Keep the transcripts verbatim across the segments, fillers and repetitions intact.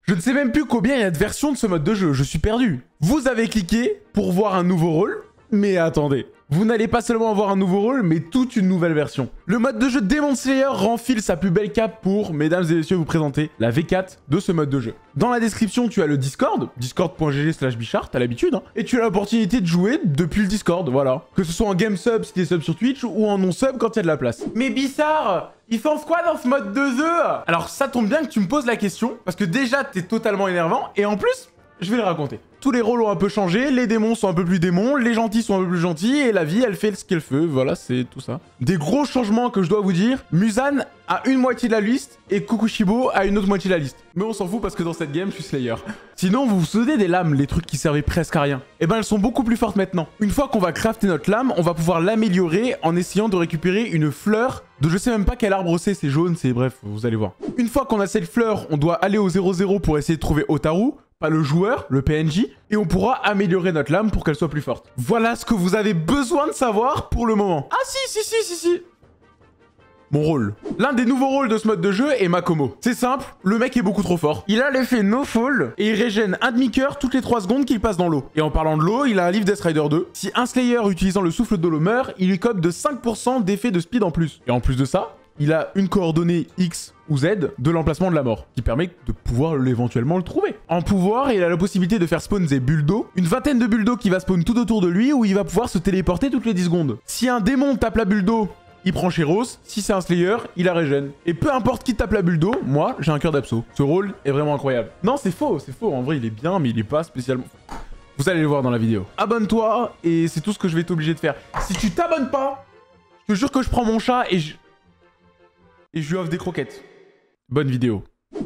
Je ne sais même plus combien il y a de versions de ce mode de jeu, je suis perdu. Vous avez cliqué pour voir un nouveau rôle, mais attendez. Vous n'allez pas seulement avoir un nouveau rôle, mais toute une nouvelle version. Le mode de jeu Demon Slayer renfile sa plus belle cape pour, mesdames et messieurs, vous présenter la V quatre de ce mode de jeu. Dans la description, tu as le Discord, discord.gg slash bichard, t'as l'habitude, hein, et tu as l'opportunité de jouer depuis le Discord, voilà. Que ce soit en game sub si t'es sub sur Twitch, ou en non sub quand il y a de la place. Mais Bissard, il pense quoi dans ce mode de jeu? Alors ça tombe bien que tu me poses la question, parce que déjà t'es totalement énervant, et en plus, je vais le raconter. Tous les rôles ont un peu changé, les démons sont un peu plus démons, les gentils sont un peu plus gentils, et la vie, elle fait ce qu'elle fait, voilà, c'est tout ça. Des gros changements que je dois vous dire, Muzan a une moitié de la liste, et Kukushibo a une autre moitié de la liste. Mais on s'en fout parce que dans cette game, je suis Slayer. Sinon, vous vous souvenez des lames, les trucs qui servaient presque à rien? Eh ben, elles sont beaucoup plus fortes maintenant. Une fois qu'on va crafter notre lame, on va pouvoir l'améliorer en essayant de récupérer une fleur de je sais même pas quel arbre c'est, c'est jaune, c'est bref, vous allez voir. Une fois qu'on a cette fleur, on doit aller au zéro zéro pour essayer de trouver Otaru, pas le joueur, le P N J, et on pourra améliorer notre lame pour qu'elle soit plus forte. Voilà ce que vous avez besoin de savoir pour le moment. Ah si, si, si, si, si. Mon rôle. L'un des nouveaux rôles de ce mode de jeu est Makomo. C'est simple, le mec est beaucoup trop fort. Il a l'effet no fall et il régène un demi-cœur toutes les trois secondes qu'il passe dans l'eau. Et en parlant de l'eau, il a un livre Death Rider deux. Si un Slayer utilisant le souffle de l'eau meurt, il lui cope de cinq pour cent d'effet de speed en plus. Et en plus de ça, il a une coordonnée X ou Z de l'emplacement de la mort, qui permet de pouvoir éventuellement le trouver. En pouvoir, il a la possibilité de faire spawn des bulles d'eau, une vingtaine de bulles d'eau qui va spawn tout autour de lui, où il va pouvoir se téléporter toutes les dix secondes. Si un démon tape la bulle d'eau, il prend Sheros. Si c'est un Slayer, il la régène. Et peu importe qui tape la bulle d'eau, moi, j'ai un cœur d'abso. Ce rôle est vraiment incroyable. Non, c'est faux, c'est faux. En vrai, il est bien, mais il est pas spécialement... Vous allez le voir dans la vidéo. Abonne-toi, et c'est tout ce que je vais t'obliger de faire. Si tu t'abonnes pas, je te jure que je prends mon chat et je... Et je lui offre des croquettes. Bonne vidéo.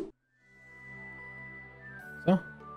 Ça.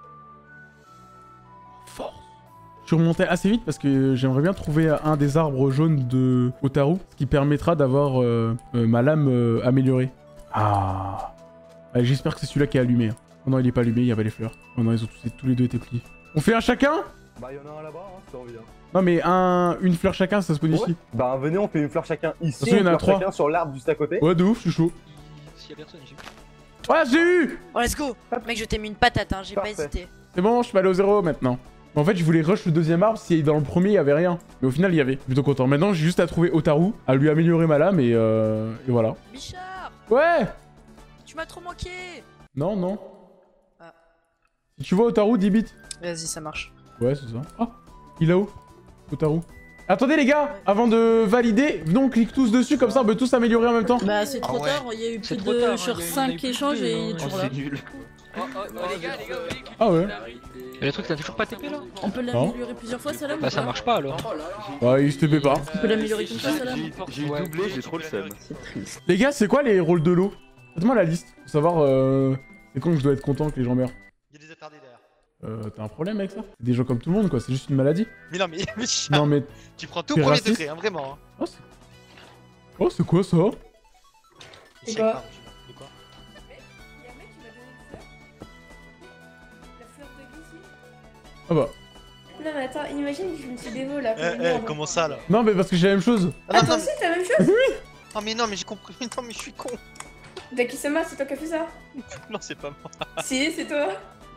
Force. Je suis remonté assez vite parce que j'aimerais bien trouver un des arbres jaunes de Otaru, ce qui permettra d'avoir euh, euh, ma lame euh, améliorée. Ah. Allez, j'espère que c'est celui-là qui est allumé. Hein. Oh non, il est pas allumé, il y avait les fleurs. Oh non, ils ont tous, tous les deux été pliés. On fait un chacun? Bah, il y en a un là-bas, hein, ça revient. Non, mais un, une fleur chacun, ça se spawn ouais. ici. Bah, venez, on fait une fleur chacun ici. Attention, il y en a une fleur trois. chacun sur l'arbre juste à côté. Ouais, de ouf, je suis chaud. S'il y a personne, j'ai vu. Ouais, j'ai eu! Oh, let's go! Mec, je t'ai mis une patate, hein, j'ai pas Parfait. hésité. C'est bon, je suis allé au zéro maintenant. En fait, je voulais rush le deuxième arbre si dans le premier il y avait rien. Mais au final, il y avait. Plutôt content. Maintenant, j'ai juste à trouver Otaru, à lui améliorer ma lame et, euh... et voilà. Bichard! Ouais! Tu m'as trop manqué! Non, non. Ah. Si tu vois Otaru, dix bits. Vas-y, ça marche. Ouais, c'est ça. Ah! Il est là-haut. Otaru. Attendez les gars, avant de valider, venons on clique tous dessus, comme ça on peut tous améliorer en même temps. Bah c'est trop Ah ouais. tard, il y a eu C'est plus trop de tard, hein, sur il y a eu- cinq il y a eu échanges plus de- et il est Oh, toujours là. c'est nul. Oh, oh, oh, les gars, les gars, les gars. Ah ouais. Et le truc, t'as toujours pas T P là? On peut l'améliorer plusieurs fois ça là ou Bah ça pas marche pas alors. Ouais, il se te paie pas. On peut l'améliorer comme ça ça là. J'ai Ouais. doublé, j'ai trop le seum. C'est triste. Les gars, c'est quoi les rôles de l'eau? Faites-moi la liste, pour savoir euh... c'est quand que je dois être content que les gens meurent. Il y a des attardés derrière. Euh, t'as un problème avec ça? C'est des gens comme tout le monde quoi, c'est juste une maladie. Mais non, mais, mais Non mais... tu prends tout T'es au premier raciste degré, hein, vraiment. Hein. Oh, c'est... Oh, c'est quoi ça? C'est Je sais quoi pas, je- de quoi Il y a un mec qui m'a donné une fleur. La fleur de Glissi. Ah bah... Non mais attends, imagine que je me suis dévo là. Eh, comme une eh, merde. comment ça là? Non mais parce que j'ai la même chose. Ah, non, Ah toi non, aussi t'as la même chose? oh, mais non, mais j'ai compris. Non, mais je suis con. Dakisama, c'est toi qui as fait ça? Non, c'est pas moi. Si, c'est toi.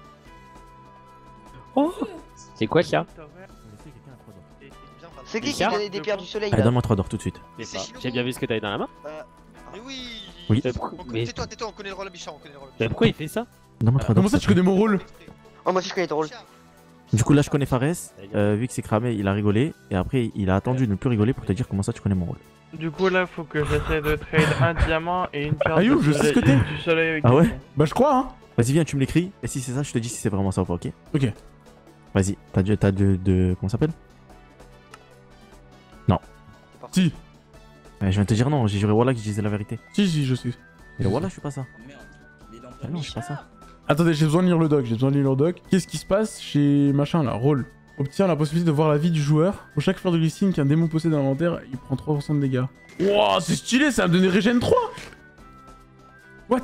C'est quoi ça? C'est qui qui a donné des pierres du soleil Allez, donne-moi trois d'or tout de suite. Mais c'est Shino. J'ai bien vu ce que t'avais dans la main. Mais oui. Oui. On Mais- connaît- Tais-toi, tais-toi, on connaît le rôle Bichard, on connaît le rôle. Mais pourquoi il fait ça? Donne-moi trois d'or. Comment ça tu connais mon rôle? Oh, moi aussi je connais ton rôle. Du coup là je connais Fares, euh, vu que c'est cramé il a rigolé, et après il a attendu de ne plus rigoler pour te dire comment ça tu connais mon rôle. Du coup là faut que j'essaie de trade un diamant et une pierre Ayou, de je sais soleil- ce que t'es. du soleil avec Ah des ouais? ponts. Bah je crois hein. Vas-y viens tu me l'écris, et si c'est ça je te dis si c'est vraiment ça ou pas, ok? Ok. Vas-y, t'as de, t'as de, de... comment ça s'appelle? Si. Ouais, je viens de te dire non, j'ai juré Wallah que je disais la vérité. Si, si, je sais. Et Wallah je suis pas ça. Ah non je suis pas ça. Attendez, j'ai besoin de lire le doc, j'ai besoin de lire le doc. Qu'est-ce qui se passe chez machin là? Rôle. Obtient la possibilité de voir la vie du joueur. Pour chaque fleur de glycine qu'un démon possède dans l'inventaire, il prend trois pour cent de dégâts. Wouah, c'est stylé, ça va me donner régène trois. What?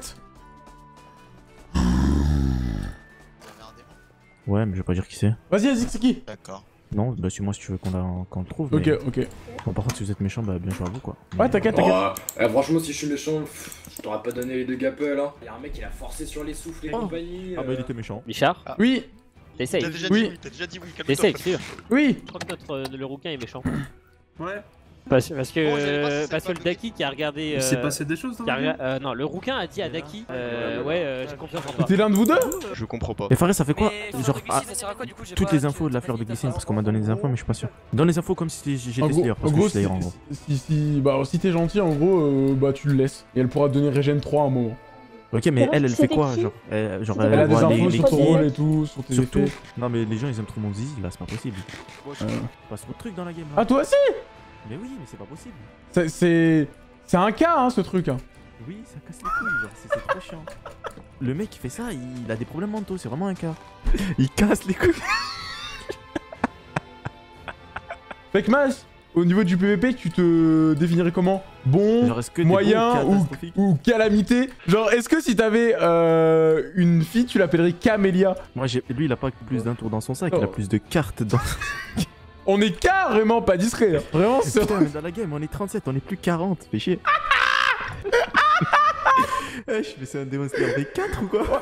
Ouais mais je vais pas dire qui c'est. Vas-y, vas-y, c'est qui? D'accord. Non, bah suis-moi si tu veux qu'on la- qu'on le trouve. Ok, mais... ok. Bon, par contre, si vous êtes méchant, bah bien joué à vous quoi. Ouais, t'inquiète, t'inquiète. Oh, eh, franchement, si je suis méchant, pff, je t'aurais pas donné les deux gapels. Hein. Y'a un mec, il a forcé sur les souffles et Oh. compagnie. Ah bah il euh. était méchant. Bichard, Oui, t'essayes. T'as déjà Oui. dit oui, t'as déjà dit oui, calme-toi. T'essayes, sûr. oui. Je crois que notre, euh, le rouquin est méchant. Ouais. Parce, parce que, Bon, j'avais pas- euh, c'est parce pas que le bloqué. Daki qui a regardé. Il euh, s'est passé des choses dans qui a la rega- euh, non, le rouquin a dit à Daki euh, ouais, euh, j'ai confiance en toi. C'était l'un de vous deux? Je comprends pas. Et Fares, ça fait quoi? Mais Genre, ah, toutes les infos de la fleur de glycine, parce qu'on m'a donné des infos, mais je suis pas sûr. Donne les infos comme si j'étais En gros, Slayer, en parce que gros je suis si, Slayer en gros. si, si, bah, si t'es gentil, en gros, euh, bah tu le laisses. Et elle pourra te donner Regen trois à un moment. Ok, mais elle, elle fait quoi? Genre, elle, genre, Elle a des voit les- infos les sur ton kills. rôle et tout, sur tes Surtout, effets. non mais les gens ils aiment trop mon zizi, là c'est pas possible. Euh. Pas trop de trucs dans la game là. Ah, toi aussi? Mais oui, mais c'est pas possible. C'est- C'est c'est un cas, hein, ce truc. Hein. Oui, ça casse les couilles, genre, c'est c'est trop chiant. Le mec qui fait ça, il a des problèmes mentaux, c'est vraiment un cas. Il casse les couilles. Fake Mas, au niveau du P V P, tu te définirais comment? Bon, Genre, est-ce que t'es moyen bon ou ou, catastrophique? ou calamité? Genre, est-ce que si t'avais euh, une fille, tu l'appellerais Camélia? Moi, j'ai- lui il a pas plus d'un tour dans son sac, il a Oh. plus de cartes dans. On est carrément pas discret. Hein. Vraiment, c'est... Putain, mais dans la game, on est trente-sept, on est plus quarante, fais chier. Eh, je fais ça un Demon Slayer V quatre ou quoi?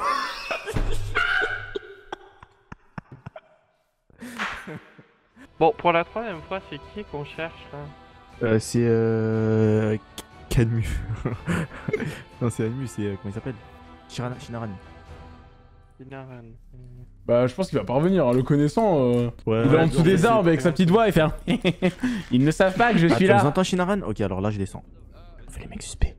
Bon, pour la troisième fois, c'est qui qu'on cherche là? Euh, c'est euh. Cadmu. Non, c'est Admu, c'est. euh, Comment il s'appelle? Shirana- Shinaran. Inaran. Bah, je pense qu'il va pas revenir. Hein. Le connaissant, euh, Ouais, il est en dessous des arbres avec sa petite voix et faire. Ils ne savent pas que je suis Tu là. entends Shinaran? Ok, alors là, je descends. On fait les mecs suspects.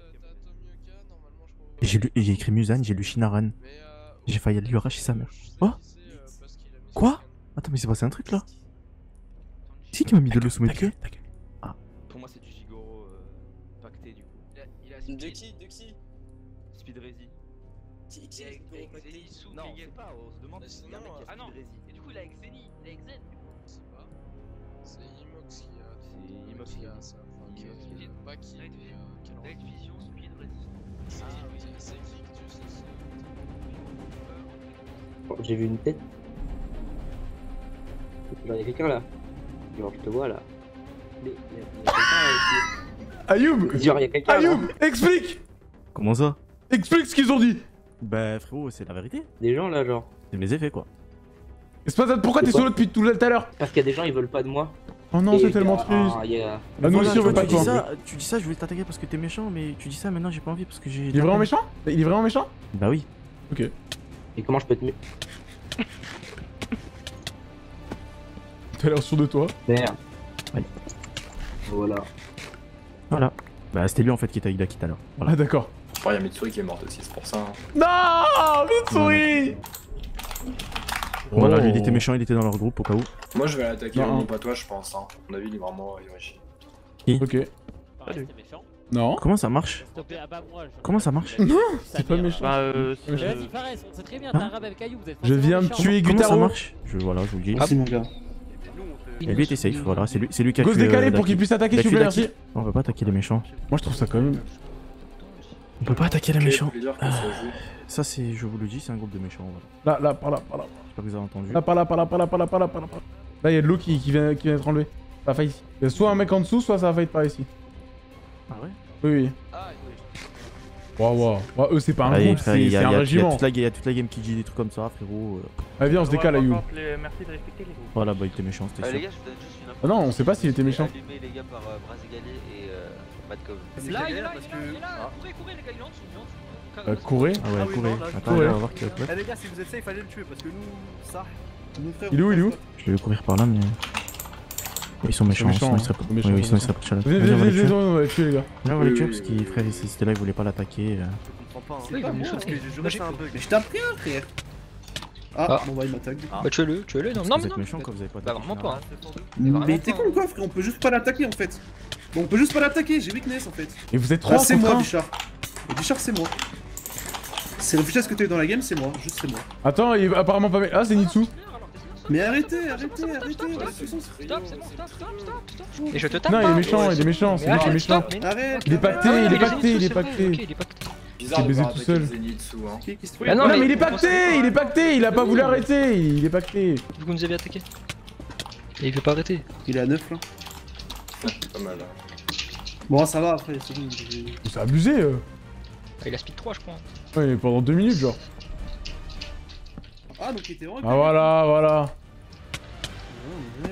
Et J'ai lu- et j'ai écrit Musan, j'ai lu Shinaran. J'ai failli lui arracher sa mère. Oh? Quoi? Attends, mais c'est passé un truc là? C'est qui m'a mis de l'eau sous mes pieds? Pour moi, c'est du Gigoro euh, pacté du coup. Il a, il a De qui? De qui? Speed Rezi. Qui qui Avec Zeni sous Non, Kegen. c'est pas, on se demande si Non, un mec qui a ah non. Speed Rezi. Et du coup, il a avec Zeni. Il a avec Zen. C'est Imox qui a. C'est Imox qui a ça. Imox qui a- Je sais pas qui. Night mais, euh, quel Night ordre. Vision, Speed Rezi. C'est qui? C'est qui que tu sais? J'ai vu une tête. Genre, y'a quelqu'un là. Genre, je te vois là. Mais y'a y'a quelqu'un là Ayoub, aussi. Genre, y'a quelqu'un là. Ayoub, explique. Comment ça? Explique ce qu'ils ont dit. Bah, frérot, c'est la vérité. Des gens là, genre. C'est mes effets quoi. Espace, pourquoi t'es Pourquoi solo depuis tout à l'heure? Parce qu'il y a des gens, ils veulent pas de moi. Oh non, Et c'est il y a- tellement triste. Ah, il y a- Ah, nous Voilà, aussi, on toi, veut pas tu de dis toi. ça, tu dis ça, je voulais t'attaquer parce que t'es méchant, mais tu dis ça, maintenant j'ai pas envie parce que j'ai. Il est vraiment méchant? Il est vraiment méchant? Bah oui. Ok. Et comment je peux te. T'as l'air sûr de toi. Merde. Ouais. Voilà. Voilà. Bah, c'était lui en fait qui était avec Daki tout à l'heure. Voilà. Ah, d'accord. Oh, y'a Mitsuri qui est morte aussi, c'est pour ça. hein. Non, Mitsuri. Voilà, Oh. lui il était méchant, il était dans leur groupe au cas où. Moi, je vais l'attaquer, Non. non pas toi, je pense. Hein. À mon avis, il est vraiment Yoshi. Ok. Pareil, c'était méchant. Non. Comment ça marche? S'il te plaît, ah bah moi. je- Comment ça marche? Non, Sa c'est pas mère. méchant. Bah, euh. Mais c'est- Vas-y, Fares, on sait très bien, t'as un rab avec Ayou, vous êtes Je viens de forcément tuer Comment ça Gutaro. marche? Je, voilà, je vous le dis. Merci mon gars. Et lui était safe, voilà, c'est lui, c'est lui qui a Ghost tué, euh, décalé pour Daki. qu'il puisse attaquer, Il a s'il vous tué plaît, Daki. merci. On peut pas attaquer les méchants. Moi, je trouve ça quand même. On peut pas attaquer les méchants. Quel plaisir que ça joue. Ça, c'est, je vous le dis, c'est un groupe de méchants. Voilà. Là, là, par là, par là. J'espère que vous avez entendu. Là, par là, par là, par là, par là, par là, par là. par là. Là, il y a de l'eau qui, qui vient, qui vient d'être enlevée. Ça va fight ici. Il y a soit un mec en dessous, soit ça va fight par ici. Ah ouais? Oui, oui. Waouh, waouh. Wow, eux, c'est pas un Allez, groupe, frère, c'est il y c'est a, il un y a- il y a régiment. toute la, il y a toute la game qui dit des trucs comme ça, frérot. euh. Allez, viens, on se décale, Ayou. Par contre, les- Merci de respecter les groupes. Voilà, bah il était méchant, c'était Euh, les sûr. gars, je vous donne juste une info. Ah non, on sait pas s'il était méchant. Allumé les gars par euh, Brazigalé et euh, Madcov. Là, il est là, il est là, il est là. Courez, courez, les gars, il est en dessous, il est en dessous. Euh, courez. Ah ouais, Ah oui, courez. non, là, Attends, courez. on va voir qui va Eh les gars, si vous êtes safe, allez le tuer parce que nous, ça. Nos frères. Il est où, il est où? Je vais courir par là, mais. Ils sont méchants, méchants, sinon ils hein. seraient pas. Méchants, Oui, oui, sinon ils méchants. seraient pas chaleur. Venez, Vas-y, on venez, va les venez, tuer. on va les tuer, les gars. Là, on va les Oui, tuer oui, parce oui. qu'ils, frère, ils étaient là, ils voulaient pas l'attaquer. euh. Je comprends pas. Oui, Hein. mais Parce que moi, je j'ai- jure, c'est un bug. Mais je t'en prie, hein, frère. Ah, Ah. bon bah il m'attaque. du coup. Bah, tuez-le, tuez-le. Non, Parce non, que mais vous êtes non. méchants quand vous avez pas Bah, attaqué vraiment Shinaran. pas. Mais vraiment t'es pas, con ou quoi, frère? On peut juste pas l'attaquer en fait. Bon, on peut juste pas l'attaquer, j'ai weakness en fait. Et vous êtes Ah, trois c'est contre moi, un. Bichard. Et Bichard, c'est moi. C'est le ce que t'as eu dans la game, c'est moi, juste c'est moi. Attends, il est apparemment pas. Ah, c'est Nitsu. Mais arrêtez, arrêtez, arrêtez. Stop, la stop, puissance. stop, c'est bon, stop, stop, stop, stop. Et je te tape Non, il pas. est méchant, il est méchant, c'est lui qui est méchant. Arrête. Il est pacté, Ah, il est mais pacté, il est c'est vrai, pacté. ok, il est pacté. Bizarre J'ai de baisé voir tout attaquer seul. Zenitsu, hein. Qui qui se Ah non, Non, mais mais il est vous pacté, pensez- il est pacté, il a pas voulu arrêter, il est pacté. Vous nous avez attaqué. Et il veut pas arrêter. Il est à neuf là. Pas mal. Bon, ça va après, c'est bon. C'est abusé. Euh. Ah, il a speed trois, je crois. Ouais, pendant deux minutes, genre. Ah, donc il était vraiment. Ah, voilà, voilà. Oh, ouais.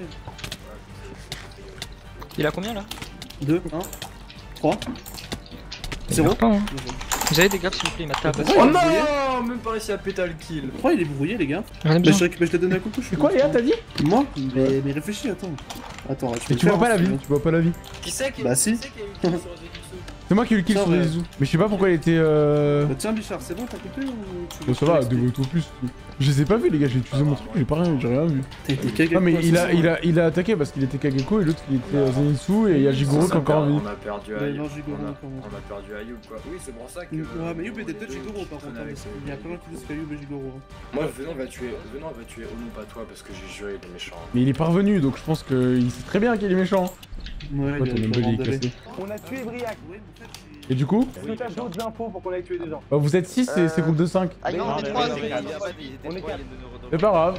Il a combien là? deux, un, trois. zéro. Pas, hein. Vous avez des gaps s'il vous plaît, il m'a tapé. Oh non, même pas réussi à péter le kill. Pourquoi il est brouillé, les gars? J'en ai Bah, besoin. je, bah, je t'ai donné un coucou. C'est quoi, Léa, t'as dit? Moi mais, mais réfléchis, attends. Attends, Mais tu vois pas la vie, tu vois pas la vie. Qui c'est qui Bah, si. C'est moi qui ai eu le kill Ça, sur ouais. les Zizou. Mais je sais pas pourquoi il était euh. Bah, tiens, Bichard, c'est bon, t'as coupé ou tu Bon, ça va, deux autos plus. Je les ai pas vus, les gars, j'ai utilisé mon truc, j'ai pas rien, j'ai rien vu. T'as été Kageko. Non, mais il a, c'est il, ça. a, il a attaqué parce qu'il était Kageko et l'autre il était euh, Zenitsu et il y a Jigoro qui est encore en vie. On a perdu Ouais, Ayub. non, Jigoro, On a- encore. on a perdu Ayub quoi. Oui, c'est pour ça que. Ouais, mais Youb était peut-être Jigoro par contre. hein, avec parce eux. qu'il y a plein de gens qui disent que Youb est Jigoro. Moi, Venom va tuer. Venom va tuer Ono, pas toi, parce que j'ai juré, il est méchant. Mais il est parvenu donc je pense qu'il sait très bien qu'il est méchant. Ouais, Ouais, ton il a Humble, il est abandonné. cassé. On a tué Briac. Et du coup, Est-ce que t'as d'autres infos pour qu'on aille tuer des gens? bah, vous êtes six et c'est groupe de cinq. Ah non, on est mais trois, non, c'est mais bon, non, il y a pas de- On est quatre. C'est pas grave.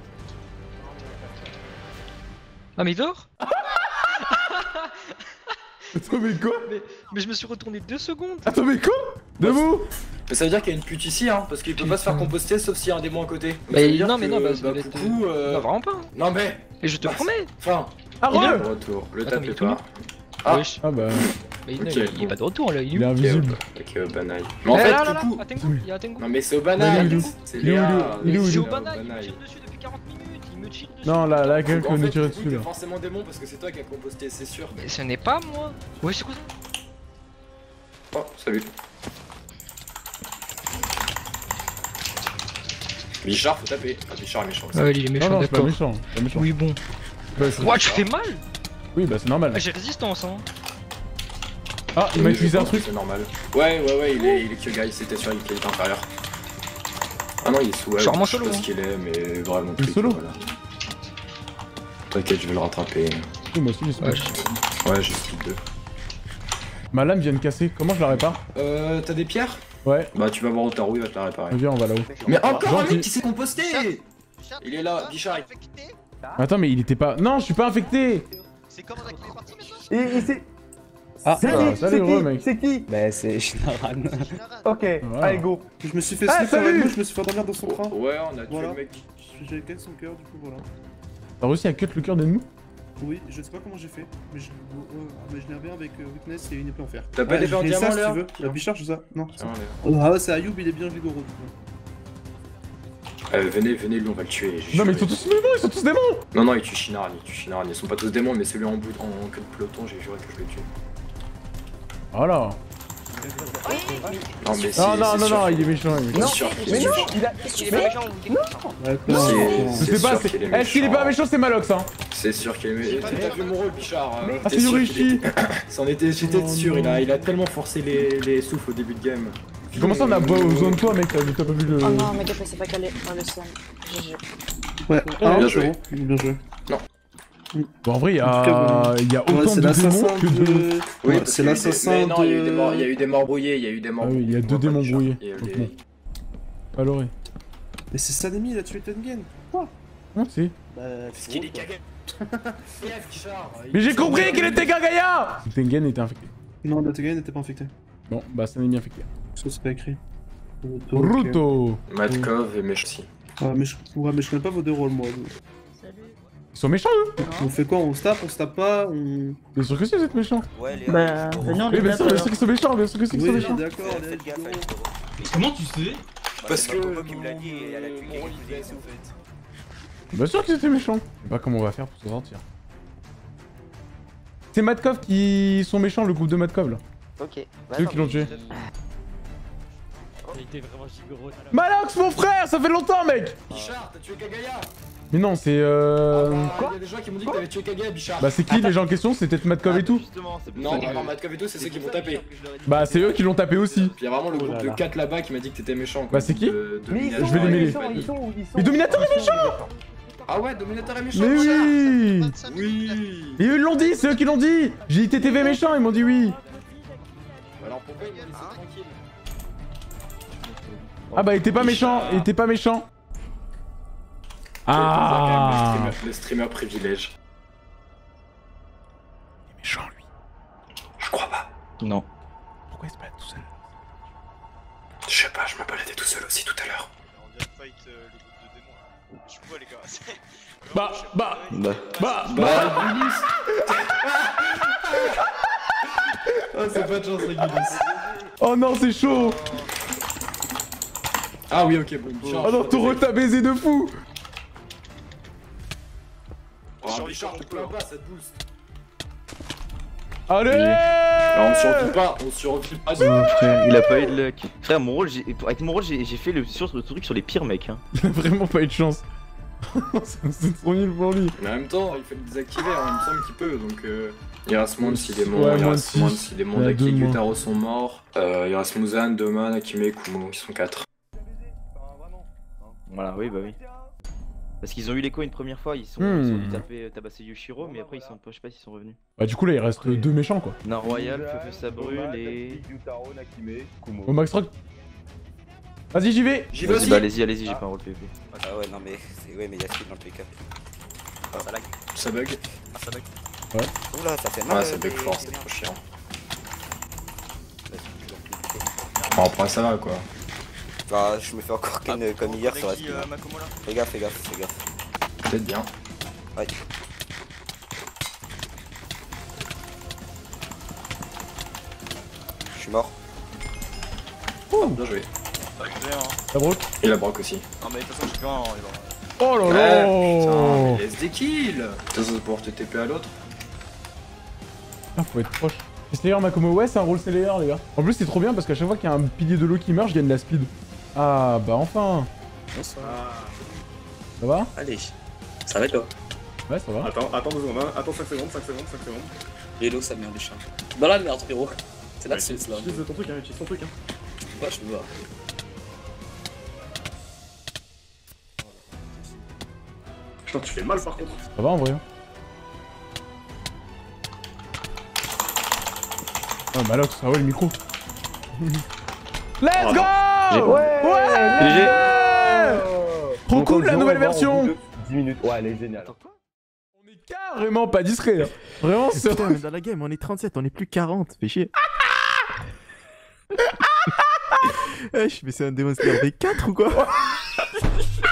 Ah, mais il dort? Attends, mais quoi? mais, mais je me suis retourné deux secondes. Attends, mais quoi? Debout? Mais ça veut dire qu'il y a une pute ici, hein, parce qu'il peut pas se faire composter sauf s'il y a un démon à côté. Mais ça veut dire non, mais que, non, bah, ça bah, doit être- coucou, euh... Non, vraiment pas. hein. Non, mais. Et je te Bah, promets. Enfin. Ah, Il est re De retour, le Attends, tape mais et il toi. est Ah, Wesh. Ah bah, Mais il, Ok, il- il est bon. pas de retour là, il est il est où? invisible. Ok, au banaille. Mais en Eh, fait, là, là, là, coucou. à Tengu, il y a un Tengu. Non, mais c'est au Il est banaille. où, il est où C'est Il est où, Léa. il est où Il est où, C'est il est au où banaille, il me tire dessus depuis quarante minutes, il me tire dessus. Non, là, là, quelqu'un En nous fait, tirer coucou, dessus t'es là. forcément démon parce que c'est toi qui as composté, c'est sûr. Mais ce n'est pas moi. Ouais, c'est quoi ça? Oh, salut. Bichard, faut taper. Ah, Bichard est méchant. Ah ouais, il est Non, méchant, non, c'est pas d'accord. méchant. c'est pas méchant. Oui, bon. Ouais, c'est- Ouah, tu fais mal. Oui, bah c'est normal. Ah, j'ai résistance, hein. Ah, il m'a utilisé un truc. C'est normal. Ouais, ouais, ouais, il est, il est Kyogai, c'était sûr qu'il était inférieur. Ah non, il est sous web, Je suis vraiment je sais solo, pas ce hein. qu'il est, mais vraiment Il est trick, solo. voilà. T'inquiète, je vais le rattraper. Oui, moi aussi, j'ai Ouais, ça. Ouais, j'ai speed deux. Ma lame vient de casser. Comment je la répare? Euh, t'as des pierres? Ouais, Bah, tu vas voir Otaru, il va te la réparer. viens, on va là-haut. Mais encore un Gentil. mec qui s'est composté! Il est là, Bichard. Attends, mais il était pas. Non, je suis pas infecté! C'est comment ça qu'il est parti maintenant? Et il s'est. Ah, C'est ah, qui salut, C'est heureux, qui mec. C'est qui Bah, c'est Shinaran. Ok, Voilà. allez go. Je me suis fait Ah, slip sur la salut gauche, je me suis fait endormir dans son train. Ouais, on a tué Voilà. le mec. J'ai cassé son cœur, du coup, voilà. T'as réussi à cut le cœur d'Enmu? Oui, je sais pas comment j'ai fait, mais je, ouais, mais je l'ai bien avec euh, Witness et une épée en fer. T'as pas Ouais, d'épée en j'ai ça, diamant, si là tu veux. La Bichard, c'est ça? Non. Tiens, Léa. Ah ouais, c'est Ayub, il est bien Jigoro, du coup. Euh, venez, venez, lui, on va le tuer. j'ai Non, mais ils juré. sont tous démons, ils sont tous démons! Non, non, il tue Shinaran, il tue Shinaran. Ils sont pas tous démons, mais celui en bout, en queue de peloton, j'ai juré que je le tue. Voilà. Non, mais c'est. Non, non, c'est non, sûr non, que- il est méchant, il est méchant. C'est sûr. Mais non, il a. Qu'est-ce que tu Mais fais? D'accord. C'est- Je c'est sais pas, sûr c'est. qu'il est Eh, s'il est pas méchant. méchant, c'est Malox, hein! C'est sûr qu'il est méchant. T'as vu mon rôle, Bichard? euh, Ah, t'es c'est sûr Yorishi! qu'il était- C'en était, j'étais Oh, sûr, il non. a, il a tellement forcé les, les souffles au début de game. Comment ça, on a besoin de toi, mec? T'as t'as pas vu le. Oh non, mec, après, c'est pas calé. Oh, le sang. G G. Ouais, Bien un, joué. zéro. Bien joué. Bon, en vrai, il y En tout cas, a, il y a Ouais, autant c'est de démons l'assassin que de. de. Oui, Ouais, parce c'est qu'il y a eu des- l'assassin mais non, il y a eu de. des morts, il y a eu des morts brouillés, il y a eu des morts Ah oui, il y a brouillés. deux On va pas démons le brouillés. dire. Il y a eu franchement. des- Valoré. Mais c'est Sanemi, il a tué Tengen. Quoi? Non, c'est. Bah, Parce qu'il est cagué. Mais j'ai compris qu'il était Kagaya! Tengen était infecté. Non, le Tengen n'était pas infecté. Bon, bah, c'est un ennemi infecté. Ça, c'est pas écrit. Ruto! Matkov et méchant aussi. Ah, mais je... Ouais, mais je connais pas vos deux rôles, moi. Ils sont méchants, eux! On fait quoi? On se tape, on se tape pas? On. Bien sûr que si, vous êtes méchants! Ouais, les Bah, venez, on Oui, les bien tape sûr, bien alors. sûr qu'ils sont méchants, bien sûr que si qu'ils sont Oui, méchants! d'accord, les Faites gaffe à Jigoro. Comment tu sais? Parce que. Coco qui me l'a dit et elle a tué quelqu'un qui faisait ça, en fait. Bien sûr qu'ils étaient méchants! Je sais pas comment on va faire pour s'en sortir. C'est Matkov qui sont méchants, le groupe de Matkov là. Ok. C'est eux qui l'ont tué. Il était vraiment Jigoro. Malox, mon frère, ça fait longtemps, mec! Bichard, t'as tué Kagaya! Mais non, c'est euh. Il y a des gens qui m'ont dit que t'avais tué Kagaya, Bichard. Bah, c'est qui les gens en question? C'est peut-être Matkov et tout? Non, bah non, Matkov et tout, c'est ceux qui vont taper. Bah, c'est eux qui l'ont tapé aussi. Puis il y a vraiment le groupe de quatre là-bas qui m'a dit que t'étais méchant. Bah, c'est qui? De- Mais ils Dominator sont Je vais les et mêler. compagnie. Ils sont où? Ils sont Mais Dominator est Ils sont méchant! Ah ouais, Dominator est méchant, Mais Bichard. oui! Oui! Et eux ils l'ont dit, c'est eux qui l'ont dit! J'ai dit T T V méchant, ils m'ont dit oui! Alors pourquoi ils m'ont laissé tranquille? Ah bah, il était pas méchant, il était pas méchant! Ah. Le streamer, le streamer privilège. Il est méchant lui. Je crois pas. Non. Pourquoi il se balade tout seul? Je sais pas, je me baladais tout seul aussi tout à l'heure. On vient de fight euh, le groupe de démons. Je vois les gars. Bah, bah, Bah, bah, Bah, oh, c'est pas de chance, Regulus. Oh non, c'est chaud. Ah oui, ok, bon. Oh non, Taureau t'a baisé de fou. Oh, Richard, on peut pas, ça te booste. Allez. Alors, on survit pas, on survit pas. non, frère, il a pas eu de luck. Frère, mon rôle, j'ai- avec mon rôle, j'ai j'ai fait le, sur, le truc sur les pires mecs. Hein. Il a vraiment pas eu de chance. C'est trop nul pour lui. Mais en même temps, il fait le désactiver, hein, il me semble qu'il peut, donc euh, il reste moins de six démons, Ouais, il moins de reste moins de six. six démons, Il y a Daki deux et moins. Gyutaro sont morts, euh, il reste Muzan, Doman, Akime et Kumo, ils sont quatre. Voilà, oui, bah oui. Parce qu'ils ont eu l'écho une première fois, ils sont, Hmm. ils ont dû taper, euh, tabasser Yoshiro, mais après ils sont, je sais pas s'ils sont revenus. Bah du coup là il reste deux méchants quoi. Nord Royal, Feu Feu ça brûle et... Au Max Rock. Vas-y j'y vais. J'y vais Vas-y, aussi. bah allez-y, allez-y, j'ai pas un rôle P V P. Ah ouais, non mais c'est. Ouais, mais y'a qui dans tous les cas. Ah, ça lag. Ça bug. Ah, ça lag. Ouais. Oula, ça fait mal. Ouais, ça euh, bug des- fort, des c'est merdes. trop chiant. Vas-y, tu vas me Bon, après ça va quoi. Ah, je me fais encore ken euh, comme hier sur la qui, spin. euh, Makomo, là Fais gaffe, fais gaffe, fais gaffe. Peut-être bien. Ouais. Je suis mort. Oh, bien joué. La broc. Et la broc aussi. Non mais de toute façon, je suis pas Oh là Ouais, là. putain, mais laisse des kills. Ça, ça va pouvoir te T P à l'autre. Ah faut être proche. Et Slayer Makomo, ouais c'est un rôle Slayer les gars. En plus c'est trop bien parce qu'à chaque fois qu'il y a un pilier de l'eau qui meurt, je gagne de la speed. Ah bah enfin. Bonsoir. Ça va? Allez, ça va être là. Ouais ça va. Attends, attends deux secondes, attends cinq secondes, cinq secondes, cinq secondes. Vélo, ça merde des chats. Dans la merde, frérot. C'est là que c'est là. Utilise ton truc, hein, utilise ton truc. Hein. Ouais, je peux voir. Putain, tu fais mal par contre. Ça va en vrai. Oh bah là ça va le micro. Let's go. Ouais. Ouais. G G. Trop cool la nouvelle version. dix minutes. Ouais, elle est géniale. On est carrément pas discret. Hein. Vraiment c'est... Putain, mais dans la game, on est trente-sept, on est plus quarante, fais chier. Wesh, mais c'est un Demon Slayer V quatre ou quoi?